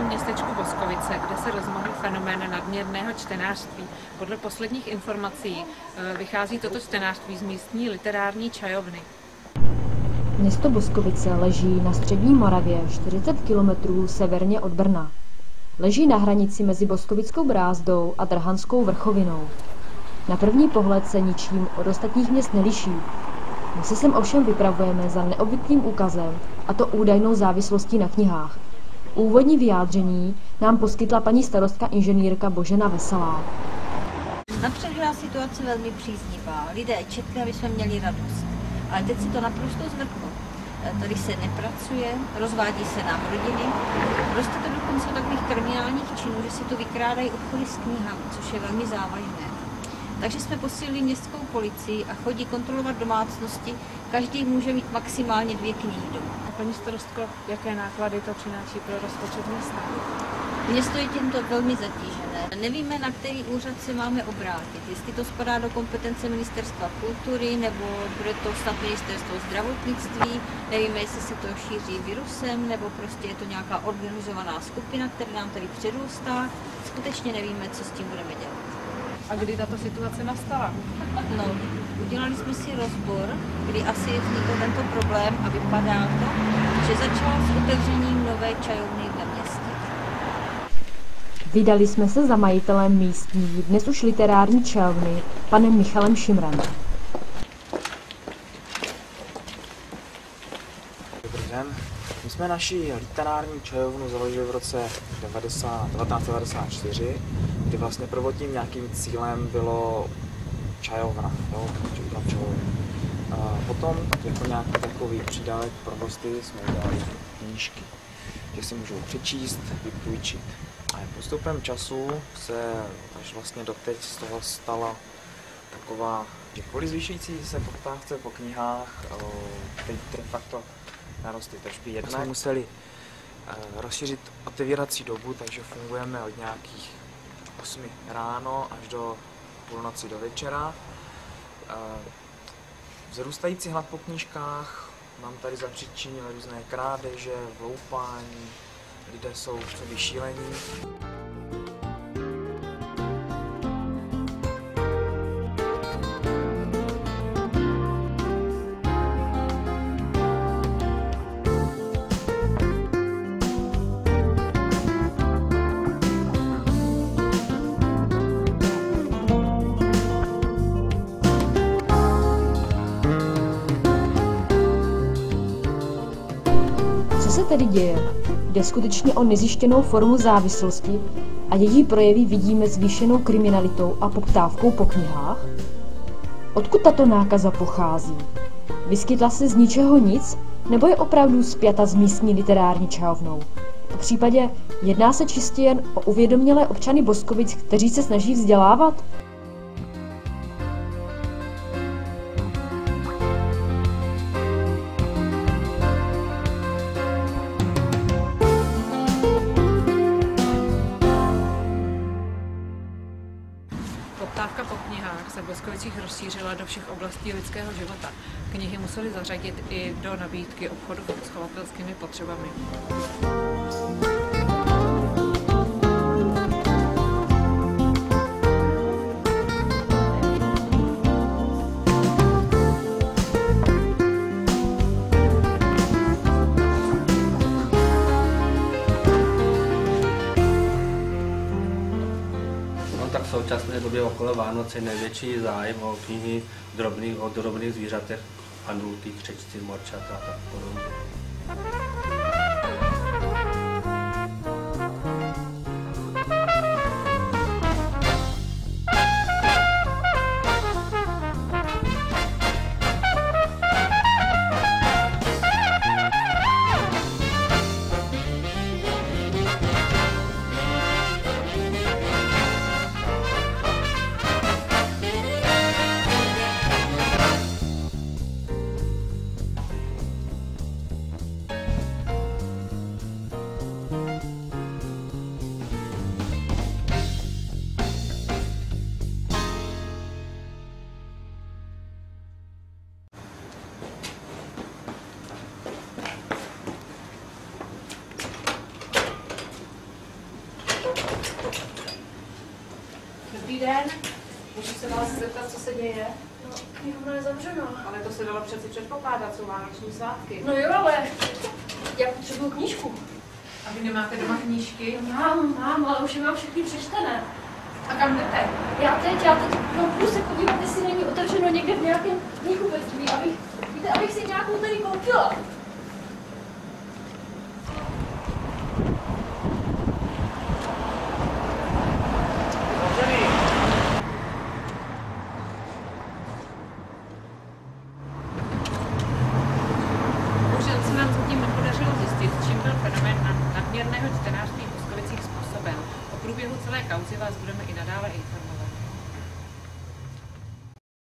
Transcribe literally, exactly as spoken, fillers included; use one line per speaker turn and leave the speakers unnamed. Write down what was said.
městečku Boskovice, kde se rozmohl fenomén nadměrného čtenářství. Podle posledních informací vychází toto čtenářství z místní literární čajovny.
Město Boskovice leží na střední Moravě čtyřicet kilometrů severně od Brna. Leží na hranici mezi Boskovickou Brázdou a Drhanskou vrchovinou. Na první pohled se ničím od ostatních měst neliší. My se sem ovšem vypravujeme za neobvyklým úkazem, a to údajnou závislostí na knihách. Úvodní vyjádření nám poskytla paní starostka inženýrka Božena Veselá.
Napřed byla situace velmi příznivá. Lidé četli, aby jsme měli radost. Ale teď si to naprosto zvrtlo. Tady se nepracuje, rozvádí se nám rodiny. Roste to dokonce do takových kriminálních činů, že si tu vykrádají obchody s knihami, což je velmi závažné. Takže jsme posílili městskou policii a chodí kontrolovat domácnosti. Každý může mít maximálně dvě knihy doma.
Paní starostko, jaké náklady to přináší pro rozpočet města?
Město je tímto velmi zatížené. Nevíme, na který úřad se máme obrátit. Jestli to spadá do kompetence Ministerstva kultury, nebo bude to snad Ministerstvo zdravotnictví. Nevíme, jestli se to šíří virusem, nebo prostě je to nějaká organizovaná skupina, která nám tady předůstá. Skutečně nevíme, co s tím budeme dělat.
A kdy tato situace nastala?
No, udělali jsme si rozbor, kdy asi vznikl tento problém a vypadá to, že začal s otevřením nové čajovny ve městě.
Vydali jsme se za majitelem místní, dnes už literární čajovny, panem Michalem Šimrem.
Dobrý den. My jsme naši literární čajovnu založili v roce devatenáct devadesát čtyři, kdy vlastně prvotním nějakým cílem bylo čajovna, jo, čajovna. A potom jako nějaký takový přídavek pro hosty jsme udělali knížky, že si můžou přečíst, vypůjčit. A postupem času se až vlastně doteď z toho stala taková, že kvůli zvýšující se poptávce po knihách, teď de facto narostly tržby. Jednak jsme museli rozšířit otevírací dobu, takže fungujeme od nějakých osmi ráno až do půlnoci do večera. Vzrůstající hlad po knížkách mám tady zapříčinil různé krádeže, vloupání, lidé jsou v šílení.
Co se tedy děje? Jde skutečně o nezjištěnou formu závislosti a její projevy vidíme zvýšenou kriminalitou a poptávkou po knihách? Odkud tato nákaza pochází? Vyskytla se z ničeho nic, nebo je opravdu spjata s místní literární čajovnou? V případě jedná se čistě jen o uvědomělé občany Boskovic, kteří se snaží vzdělávat?
Poptávka po knihách se v Boskovicích rozšířila do všech oblastí lidského života. Knihy museli zařadit i do nabídky obchodu s chovatelskými potřebami.
Tak v současné době okolo Vánoce je největší zájem o knihy drobných, o drobných zvířatech, andulky, křečci, morčata a tak podobně.
den. Můžu se vás zeptat, co se děje?
No, knihovna je zavřená.
Ale to se dalo přeci předpokládat, jsou vánoční svátky.
No jo, ale já potřebuju knížku.
A vy nemáte doma knížky?
Mám, mám, ale už je mám všechny přečtené.
A kam jdete?
Já teď, já teď no, půjdu se podívat, jestli není otevřeno někde v nějakém knihkupectví, abych, víte, abych si nějakou tady koupila.
Bohužel se nám zatím nepodařilo zjistit, čím byl fenomén nadměrného čtenářství v Boskovicích způsoben. O průběhu celé kauzy vás budeme i nadále informovat.